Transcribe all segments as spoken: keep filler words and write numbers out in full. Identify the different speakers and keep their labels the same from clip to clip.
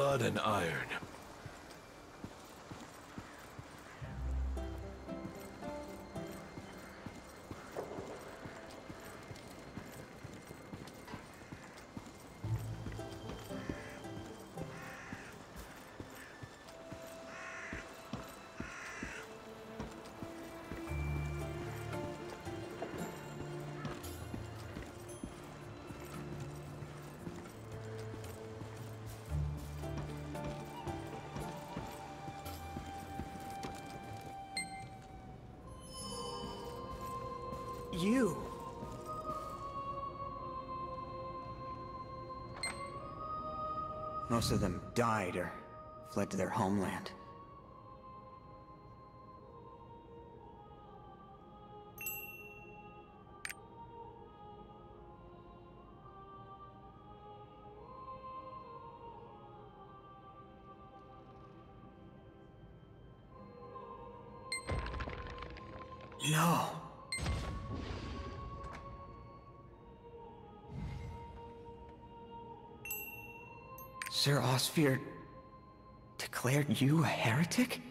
Speaker 1: blood and iron.
Speaker 2: You. Most of them died or fled to their homeland. No. Sir Osphir declared you a heretic?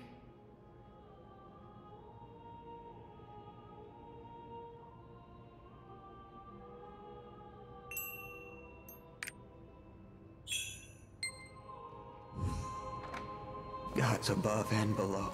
Speaker 2: Gods above and below.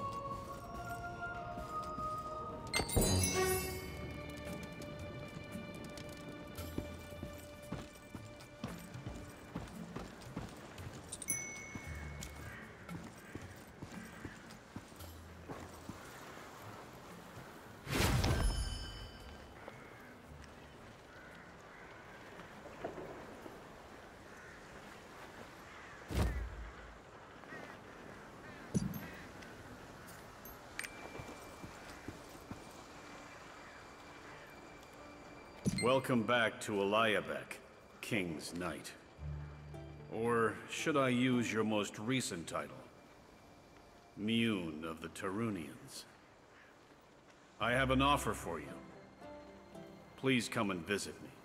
Speaker 3: Welcome back to Eliabek, King's Knight. Or should I use your most recent title? Mune of the Tarunians. I have an offer for you. Please come and visit me.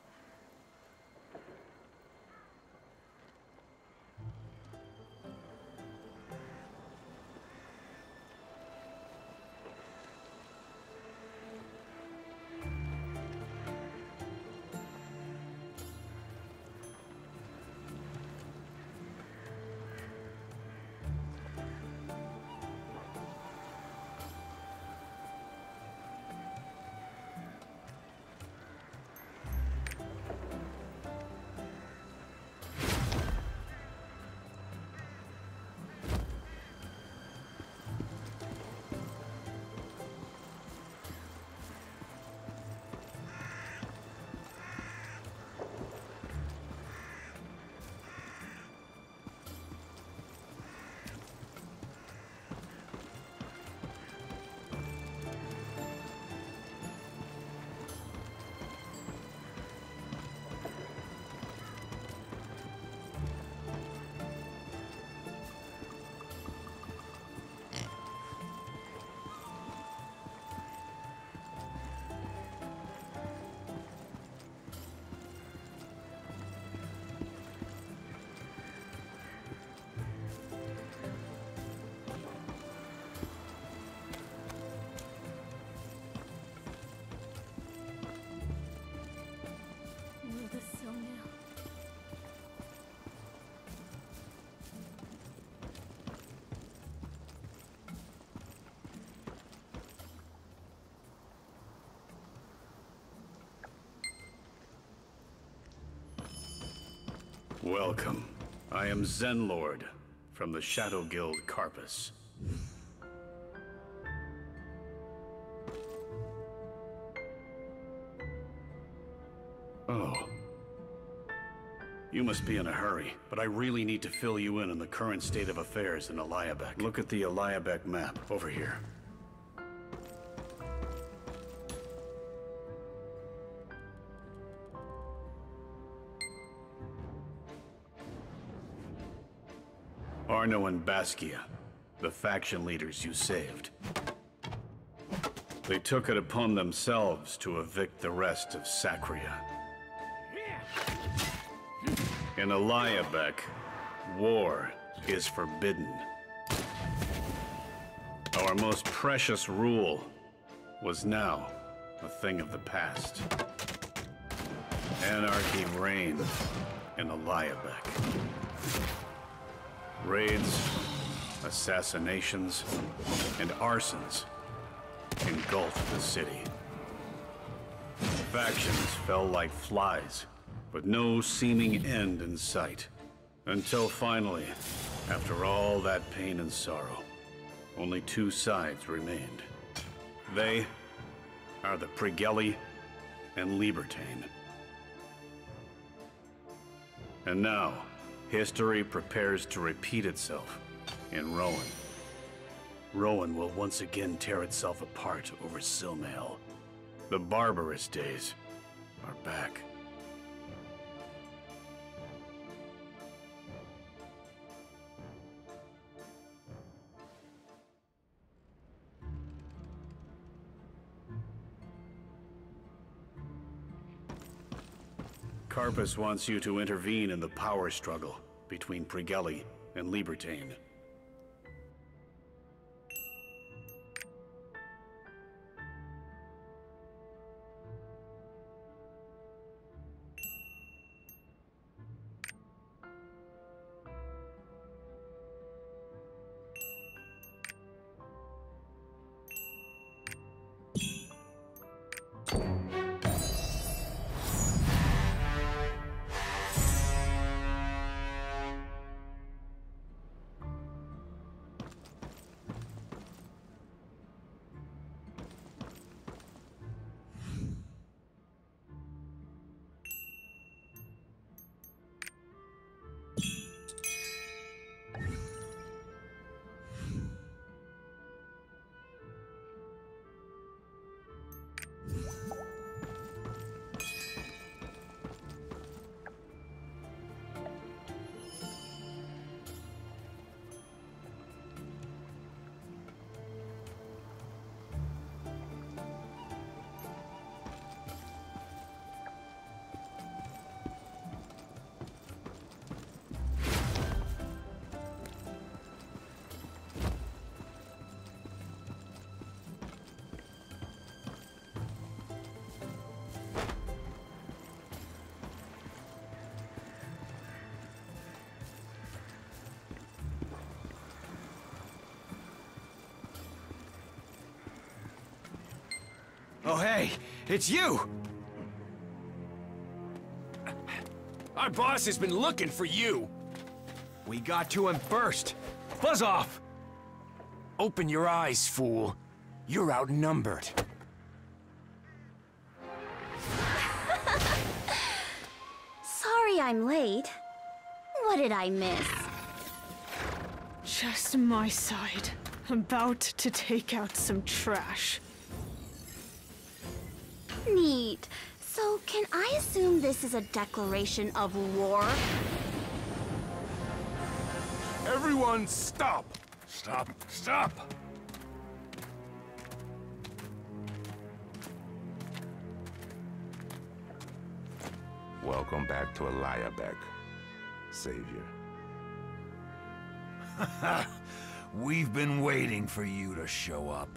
Speaker 3: Welcome. I am Zenlord, from the Shadow Guild Karpus. Oh. You must be in a hurry, but I really need to fill you in on the current state of affairs in Eliabek. Look at the Eliabek map, over here. Arno and Baskia, the faction leaders you saved. They took it upon themselves to evict the rest of Sacria. In Eliabek, war is forbidden. Our most precious rule was now a thing of the past. Anarchy reigned in Aliabec. Raids, assassinations, and arsons engulfed the city. Factions fell like flies, but no seeming end in sight. Until finally, after all that pain and sorrow, only two sides remained. They are the Prigeli and Libertane. And now, history prepares to repeat itself in Rowan. Rowan will once again tear itself apart over Silmail. The barbarous days are back. Karpus wants you to intervene in the power struggle between Prigeli and Libertane.
Speaker 1: Oh, hey, it's you!
Speaker 4: Our boss has been looking for you!
Speaker 1: We got to him first. Buzz off!
Speaker 4: Open your eyes, fool. You're outnumbered.
Speaker 5: Sorry I'm late. What did I miss?
Speaker 6: Just my side. About to take out some trash.
Speaker 5: Neat. So, can I assume this is a declaration of war?
Speaker 4: Everyone stop! Stop, stop!
Speaker 7: Welcome back to Aliabec, Savior.
Speaker 1: We've been waiting for you to show up.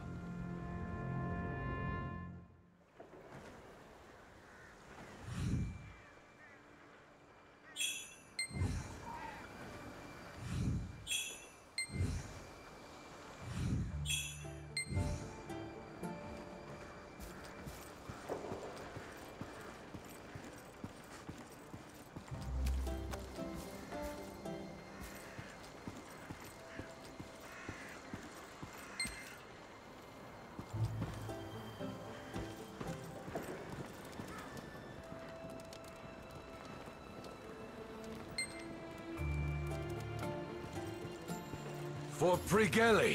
Speaker 1: For Prigeli.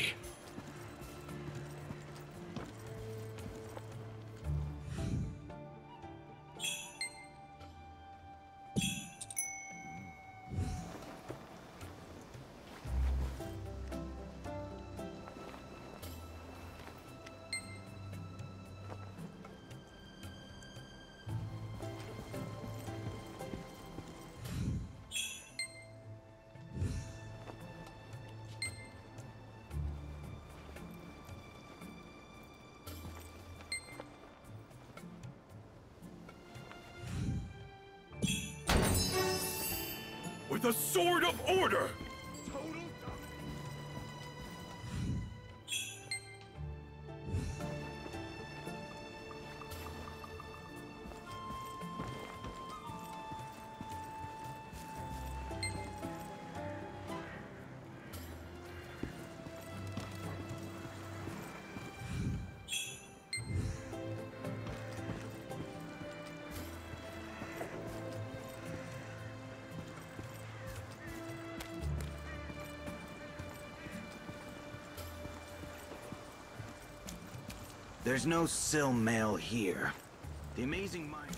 Speaker 1: with a sword of order!
Speaker 8: There's no Syl mail here. The amazing mind...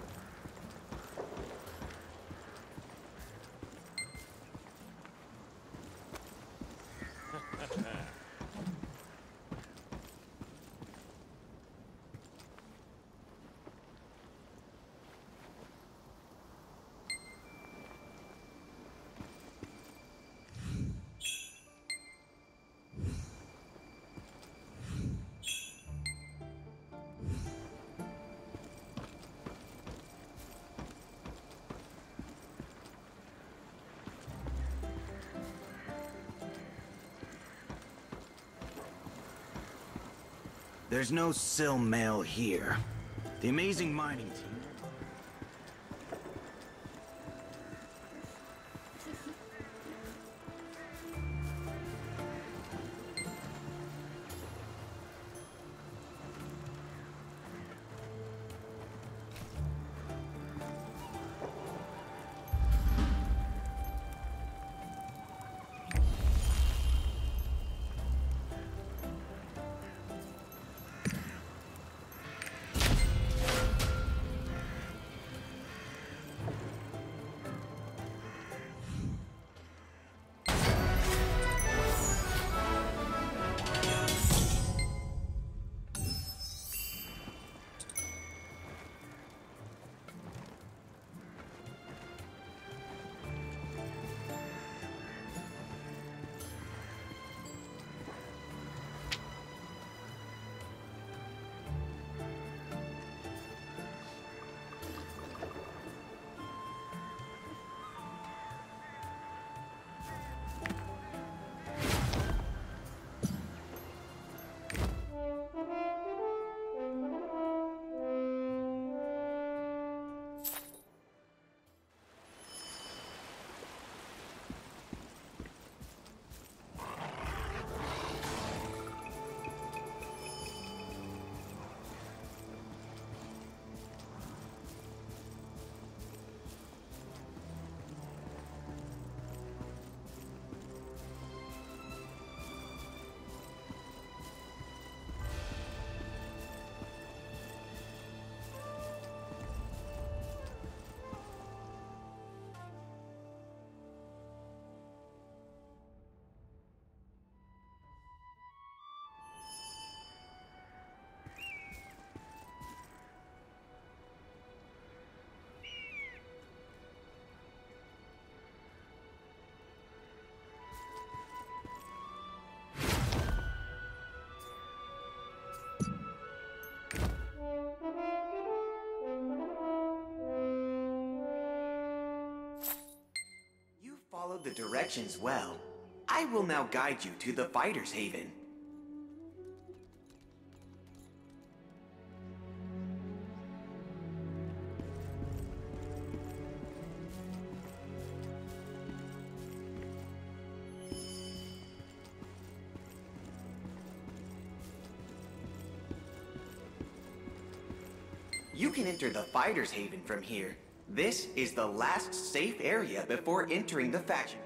Speaker 8: There's no Syl mail here. The amazing mining team...
Speaker 2: Followed the directions well. I will now guide you to the Fighter's Haven. You can enter the Fighter's Haven from here. This is the last safe area before entering the faction.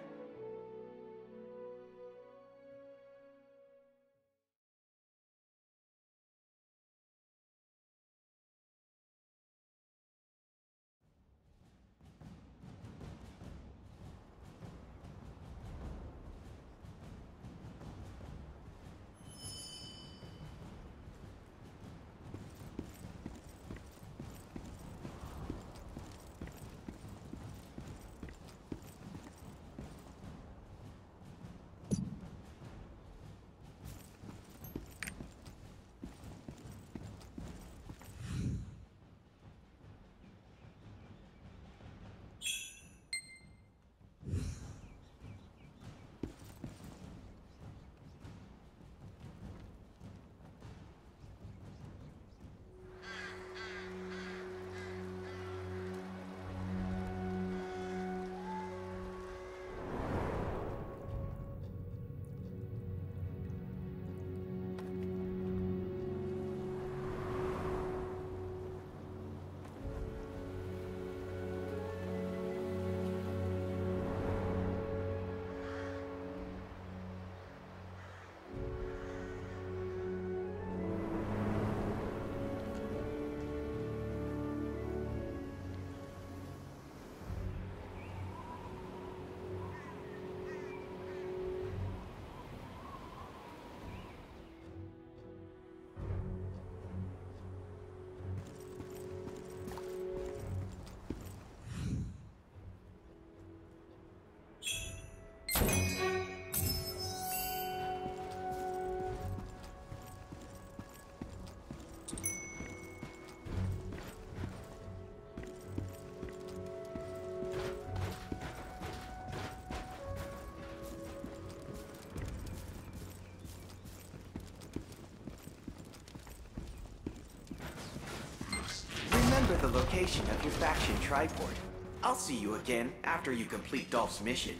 Speaker 2: at the location of your faction triport. I'll see you again after you complete Dolph's mission.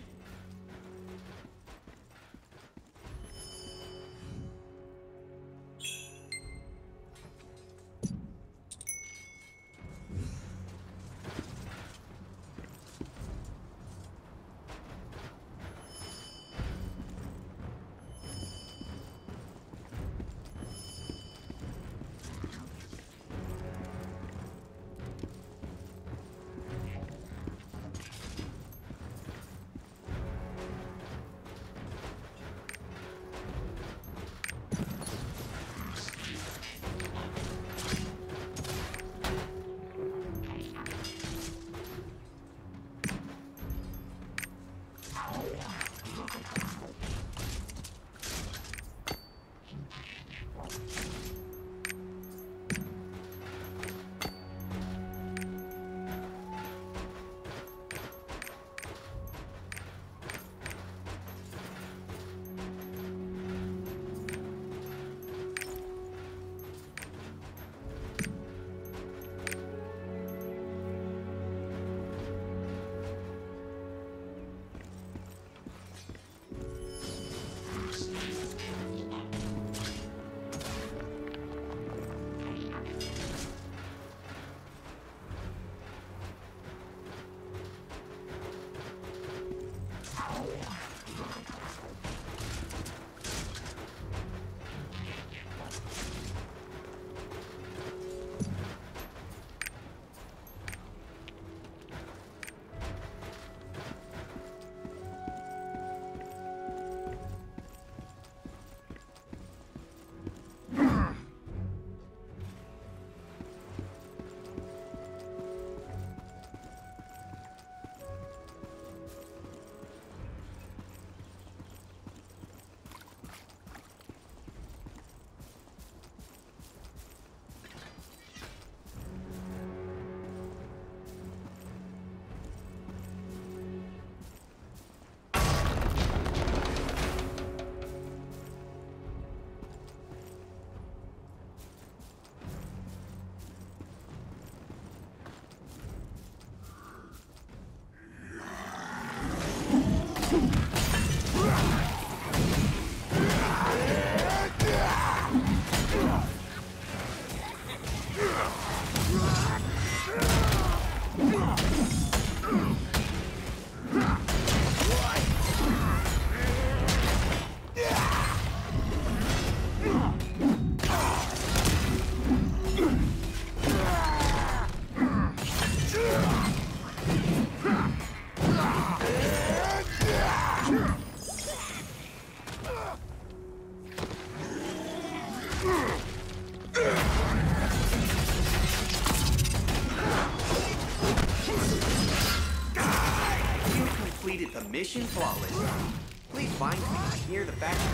Speaker 2: Mission flawless. Please find me near the faction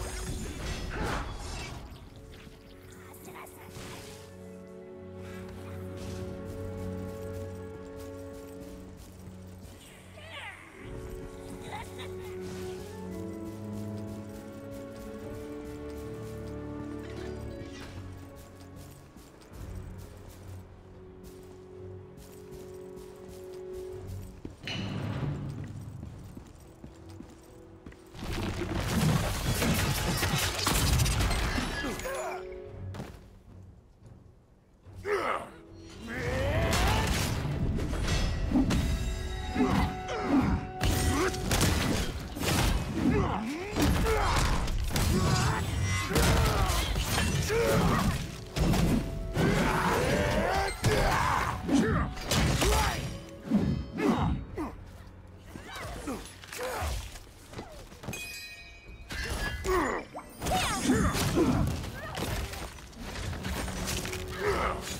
Speaker 2: triport.
Speaker 1: Yeah.